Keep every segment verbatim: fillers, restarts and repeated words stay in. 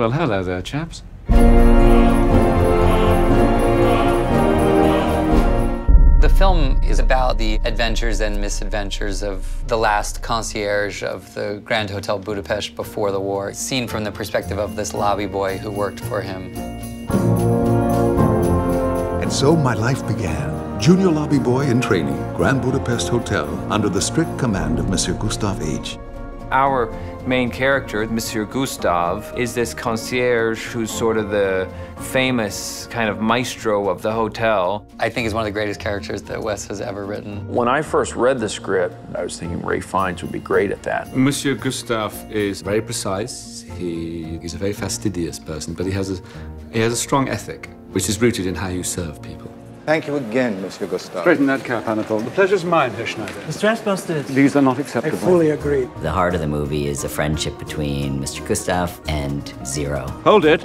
Well, hello there, chaps. The film is about the adventures and misadventures of the last concierge of the Grand Hotel Budapest before the war, seen from the perspective of this lobby boy who worked for him. And so my life began. Junior lobby boy in training, Grand Budapest Hotel, under the strict command of Monsieur Gustave H. Our main character, Monsieur Gustave, is this concierge who's sort of the famous kind of maestro of the hotel. I think he's one of the greatest characters that Wes has ever written. When I first read the script, I was thinking Ray Fiennes would be great at that. Monsieur Gustave is very precise. He is a very fastidious person, but he has a, he has a strong ethic, which is rooted in how you serve people. Thank you again, Monsieur Gustave. Straighten that cap, Anatole. The pleasure's mine, Herr Schneider. The stress busted. These are not acceptable. I fully agree. The heart of the movie is the friendship between Mister Gustave and Zero. Hold it.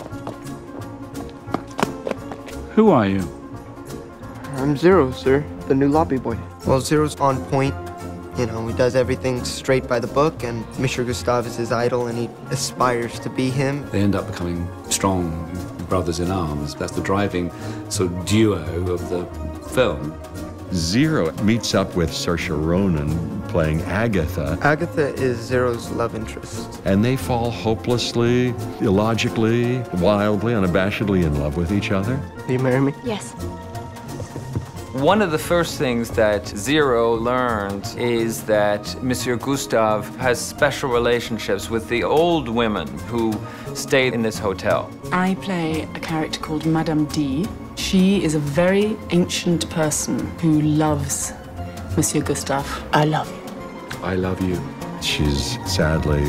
Who are you? I'm Zero, sir. The new lobby boy. Well, Zero's on point. You know, he does everything straight by the book, and Monsieur Gustave is his idol, and he aspires to be him. They end up becoming strong brothers in arms. That's the driving sort of duo of the film. Zero meets up with Saoirse Ronan playing Agatha. Agatha is Zero's love interest. And they fall hopelessly, illogically, wildly, unabashedly in love with each other. Will you marry me? Yes. One of the first things that Zero learned is that Monsieur Gustave has special relationships with the old women who stayed in this hotel. I play a character called Madame D. She is a very ancient person who loves Monsieur Gustave. I love you. I love you. She's sadly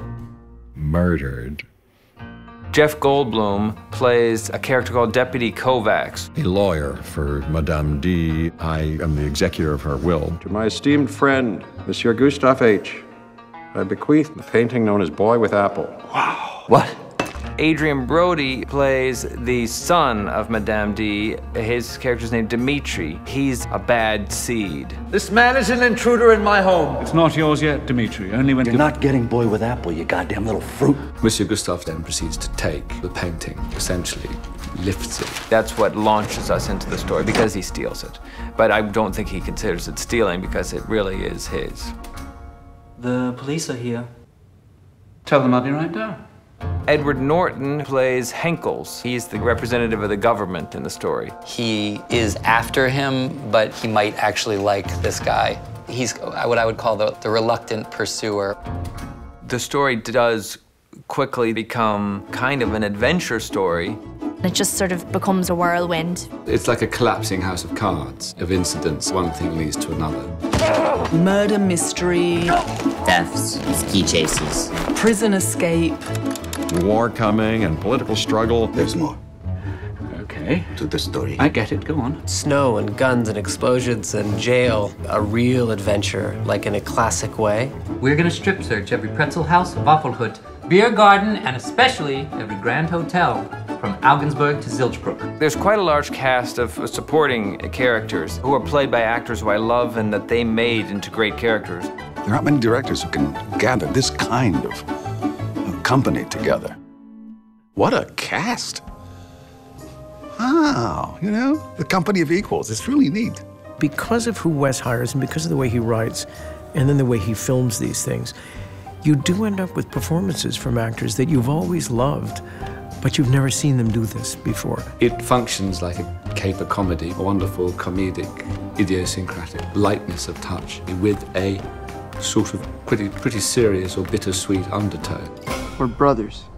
murdered. Jeff Goldblum plays a character called Deputy Kovacs. A lawyer for Madame D. I am the executor of her will. To my esteemed friend, Monsieur Gustave H., I bequeath the painting known as Boy with Apple. Wow. What? Adrian Brody plays the son of Madame D. His character's named Dimitri. He's a bad seed. This man is an intruder in my home. It's not yours yet, Dimitri. Only when you're not getting Boy with Apple, you goddamn little fruit. Monsieur Gustave then proceeds to take the painting, essentially lifts it. That's what launches us into the story, because he steals it. But I don't think he considers it stealing, because it really is his. The police are here. Tell them I'll be right down. Edward Norton plays Henkels. He's the representative of the government in the story. He is after him, but he might actually like this guy. He's what I would call the, the reluctant pursuer. The story does quickly become kind of an adventure story. It just sort of becomes a whirlwind. It's like a collapsing house of cards, of incidents. One thing leads to another. Murder mystery. Thefts, ski chases. Prison escape. War coming and political struggle. There's more. Okay. To the story. I get it. Go on. Snow and guns and explosions and jail. A real adventure, like in a classic way. We're gonna strip search every pretzel house, Waffelhut, beer garden, and especially every Grand Hotel, from Augsburg to Zilchbrook. There's quite a large cast of supporting characters who are played by actors who I love and that they made into great characters. There aren't many directors who can gather this kind of, of company together. What a cast! Wow, you know, the company of equals. It's really neat. Because of who Wes hires and because of the way he writes and then the way he films these things, you do end up with performances from actors that you've always loved, but you've never seen them do this before. It functions like a caper comedy, a wonderful comedic, idiosyncratic lightness of touch with a sort of pretty, pretty serious or bittersweet undertone. We're brothers.